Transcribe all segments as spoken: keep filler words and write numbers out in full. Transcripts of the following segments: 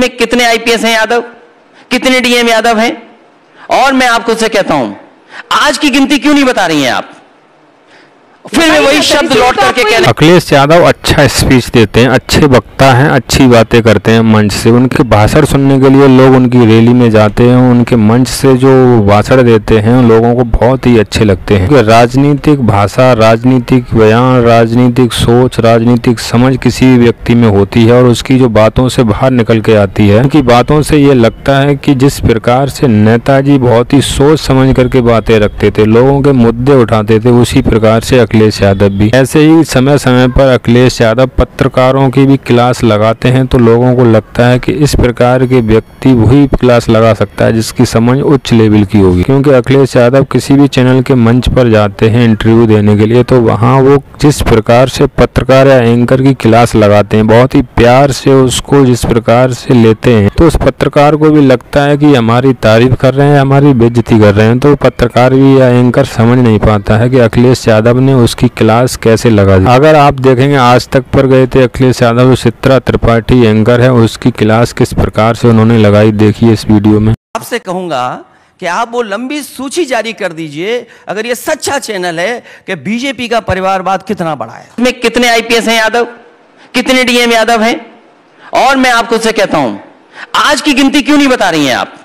में कितने आईपीएस हैं यादव, कितने डीएम यादव हैं? और मैं आपको से कहता हूं, आज की गिनती क्यों नहीं बता रही हैं आप? फिर मैं वही शब्द लौट करके कहने। अखिलेश यादव अच्छा स्पीच देते हैं, अच्छे वक्ता हैं, अच्छी बातें करते हैं मंच से। उनके भाषण सुनने के लिए लोग उनकी रैली में जाते हैं। उनके मंच से जो भाषण देते हैं लोगों को बहुत ही अच्छे लगते हैं। राजनीतिक भाषा, राजनीतिक बयान, राजनीतिक सोच, राजनीतिक समझ किसी भी व्यक्ति में होती है और उसकी जो बातों से बाहर निकल के आती है। उनकी बातों से ये लगता है कि जिस प्रकार से नेताजी बहुत ही सोच समझ करके बातें रखते थे, लोगों के मुद्दे उठाते थे, उसी प्रकार से अखिलेश यादव भी। ऐसे ही समय समय पर अखिलेश यादव पत्रकारों की भी क्लास लगाते हैं, तो लोगों को लगता है कि इस प्रकार के व्यक्ति वही क्लास लगा सकता है जिसकी समझ उच्च लेवल की होगी। क्योंकि अखिलेश यादव किसी भी चैनल के मंच पर जाते हैं इंटरव्यू देने के लिए, तो वहाँ वो जिस प्रकार से पत्रकार या एंकर की क्लास लगाते हैं, बहुत ही प्यार से उसको जिस प्रकार से लेते हैं, तो उस पत्रकार को भी लगता है कि हमारी तारीफ कर रहे हैं, हमारी बेइज्जती कर रहे हैं। तो पत्रकार भी या एंकर समझ नहीं पाता है कि अखिलेश यादव ने उसकी क्लास कैसे लगा दी। अगर आप देखेंगे आज तक पर गए थे अखिलेश यादव, चित्रा त्रिपाठी एंकर है, उसकी क्लास किस प्रकार से उन्होंने लगाई, देखिए इस वीडियो में। आपसे कहूंगा कि आप वो लंबी सूची जारी कर दीजिए, अगर ये सच्चा चैनल है कि बीजेपी का परिवारवाद कितना बड़ा है। में कितने आईपीएस हैं यादव, कितने डीएम यादव हैं? और मैं आपको से कहता हूं, आज की गिनती क्यों नहीं बता रही हैं आप?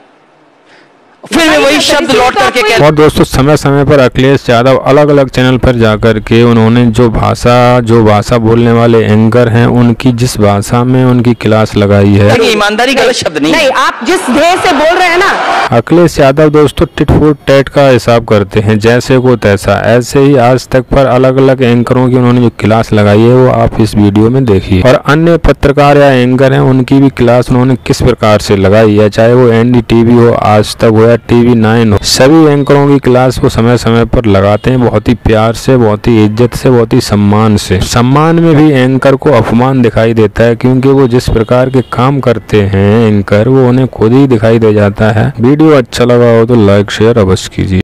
फिर मैं वही शब्द लौट करके कह। और दोस्तों समय समय पर अखिलेश यादव अलग अलग चैनल पर जाकर के उन्होंने जो भाषा जो भाषा बोलने वाले एंकर हैं उनकी जिस भाषा में उनकी क्लास लगाई है। ईमानदारी गलत शब्द नहीं, नहीं, आप जिस ध्येय से बोल रहे हैं ना। अखिलेश यादव दोस्तों टिट फॉर टैट का हिसाब करते हैं, जैसे को तैसा। ऐसे ही आज तक पर अलग अलग एंकरों की उन्होंने जो क्लास लगाई है वो आप इस वीडियो में देखिए। और अन्य पत्रकार या एंकर हैं उनकी भी क्लास उन्होंने किस प्रकार से लगाई है, चाहे वो एनडीटीवी हो, आज तक हो या टीवी नाइन हो, सभी एंकरों की क्लास वो समय समय पर लगाते हैं, बहुत ही प्यार से, बहुत ही इज्जत से, बहुत ही सम्मान से। सम्मान में भी एंकर को अपमान दिखाई देता है, क्योंकि वो जिस प्रकार के काम करते हैं एंकर, वो उन्हें खुद ही दिखाई दे जाता है। वीडियो अच्छा लगा हो तो लाइक शेयर अवश्य कीजिए।